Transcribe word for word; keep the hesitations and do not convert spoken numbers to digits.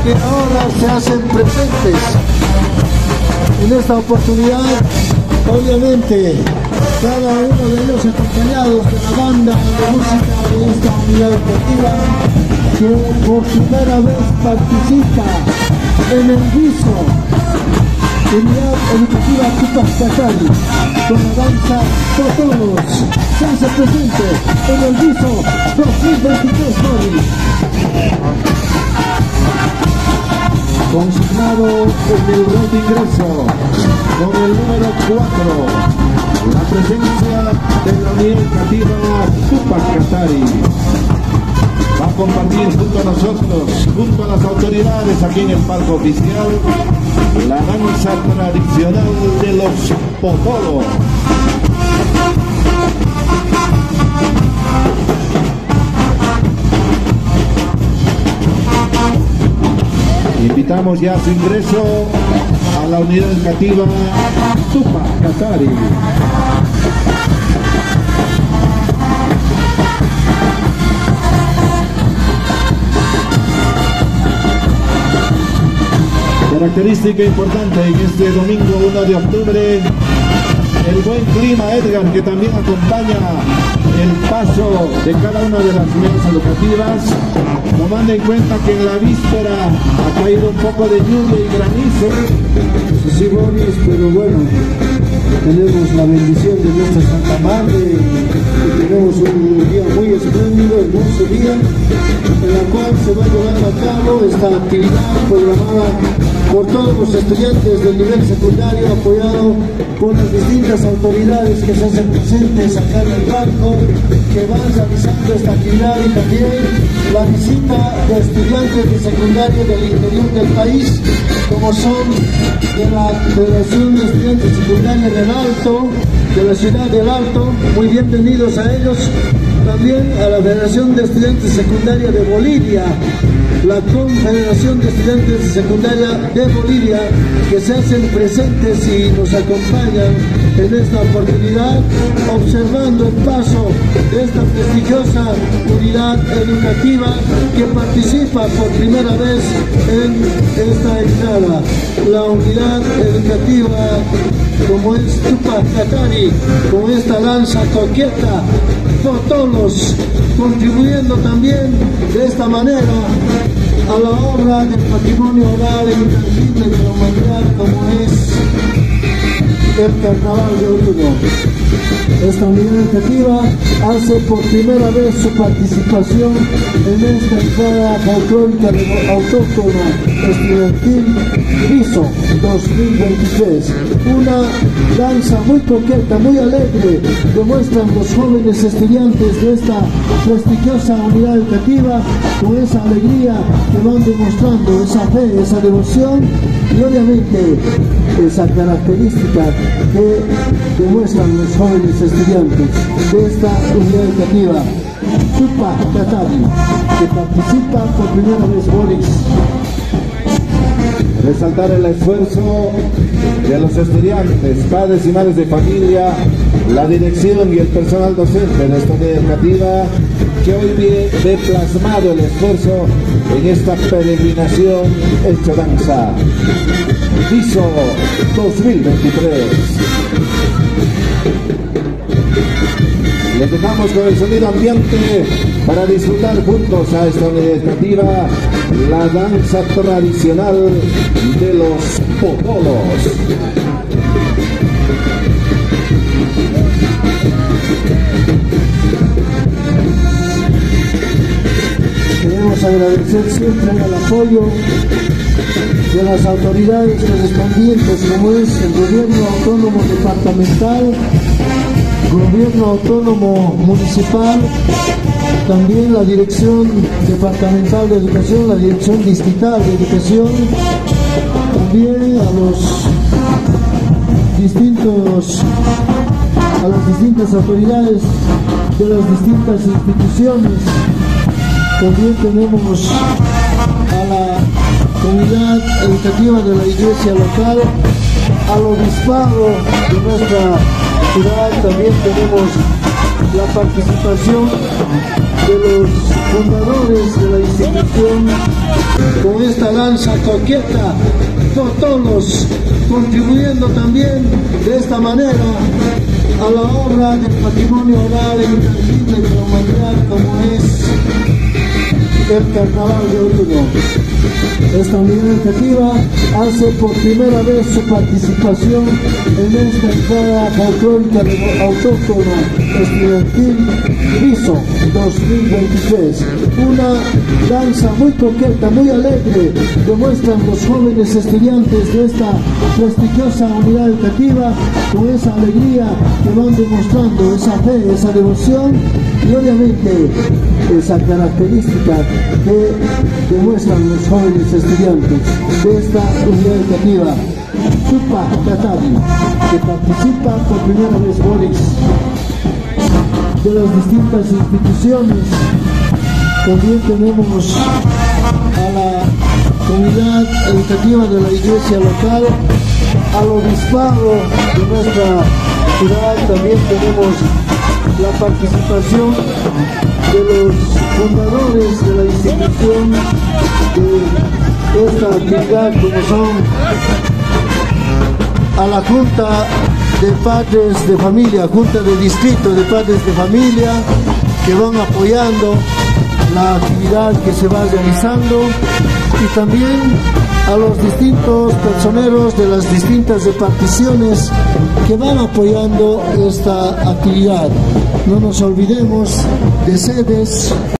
que ahora se hacen presentes. En esta oportunidad, obviamente, cada uno de ellos acompañados de la banda de música de esta unidad educativa, que por primera vez participa en el viso Unidad Educativa Tupac Katari, con la danza Totolos, se hace presente en el viso dos mil veintitrés Boris. Consignado en el rol de ingreso con el número cuatro, la presencia de la Unidad Educativa Tupac Katari. Va a compartir junto a nosotros, junto a las autoridades aquí en el palco oficial, la danza tradicional de los Potolos. Invitamos ya a su ingreso a la Unidad Educativa Tupac Katari. Característica importante en este domingo uno de octubre, el buen clima, Edgar, que también acompaña el paso de cada una de las unidades educativas, tomando en cuenta que en la víspera ha caído un poco de lluvia y granizo. Sí, Boris, pero bueno, tenemos la bendición de nuestra Santa Madre y tenemos un día muy espléndido, hermoso día, en la cual se va llevando a cabo esta actividad programada por todos los estudiantes del nivel secundario, apoyado por las distintas autoridades que se hacen presentes acá en el barco, que van realizando esta actividad, y también la visita de estudiantes de secundario del interior del país, como son de la Federación de Estudiantes Secundarios del Alto, de la ciudad del Alto, muy bienvenidos a ellos. También a la Federación de Estudiantes Secundarios de Bolivia, la Confederación de Estudiantes de Secundaria de Bolivia, que se hacen presentes y nos acompañan en esta oportunidad, observando el paso de esta prestigiosa unidad educativa que participa por primera vez en esta entrada. La unidad educativa, como es Tupac Katari, con esta danza coqueta, Totolos, contribuyendo también de esta manera a la obra del patrimonio oral e intangible de la humanidad, como es el Carnaval de Oruro. Esta unidad educativa hace por primera vez su participación en esta entrada folclórica autóctona estudiantil Viso dos mil veintitrés. Una danza muy coqueta, muy alegre, demuestran los jóvenes estudiantes de esta prestigiosa unidad educativa, con esa alegría que van demostrando, esa fe, esa devoción y obviamente esa característica que demuestran los jóvenes estudiantes de esta unidad educativa Tupac Katari, que participa por primera vez. Boris, resaltar el esfuerzo de los estudiantes, padres y madres de familia, la dirección y el personal docente de esta unidad educativa, que hoy ve plasmado el esfuerzo en esta peregrinación hecho danza Viso dos mil veintitrés. Les dejamos con el sonido ambiente para disfrutar juntos a esta unidad educativa la danza tradicional de los Potolos. Queremos agradecer siempre el apoyo de las autoridades correspondientes, como es el Gobierno Autónomo Departamental, Gobierno Autónomo Municipal, también la Dirección Departamental de Educación, la Dirección Distrital de Educación, también a los distintos, a las distintas autoridades de las distintas instituciones. También tenemos a la comunidad educativa de la iglesia local, al obispado de nuestra ciudad. También tenemos la participación de los fundadores de la institución con esta danza coqueta, todos contribuyendo también de esta manera a la obra del patrimonio oral e intangible de la humanidad como es el Carnaval de Oruro. Esta unidad educativa hace por primera vez su participación en esta entrada folclórica autóctona estudiantil Viso dos mil veintitrés. Una danza muy coqueta, muy alegre, demuestran los jóvenes estudiantes de esta prestigiosa unidad educativa con esa alegría que van demostrando, esa fe, esa devoción y obviamente esa característica que demuestran los jóvenes estudiantes de esta unidad educativa Chupa Catari, que participa por primera vez Boris, de las distintas instituciones. También tenemos a la comunidad educativa de la iglesia local, al obispado de nuestra ciudad. También tenemos la participación de los fundadores de la institución de esta actividad, como son a la Junta de Padres de Familia, Junta de Distrito de Padres de Familia, que van apoyando la actividad que se va realizando, y también a los distintos personeros de las distintas reparticiones que van apoyando esta actividad. No nos olvidemos de sedes.